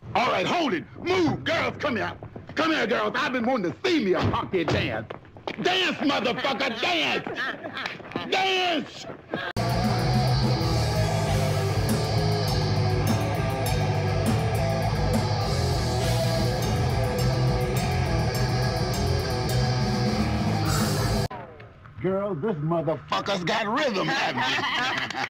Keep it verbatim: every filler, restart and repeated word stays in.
All right, hold it. Move, girls, come here. Come here, girls. I've been wanting to see me a funky dance. Dance, motherfucker, dance! Dance! Girl, this motherfucker's got rhythm, haven't you?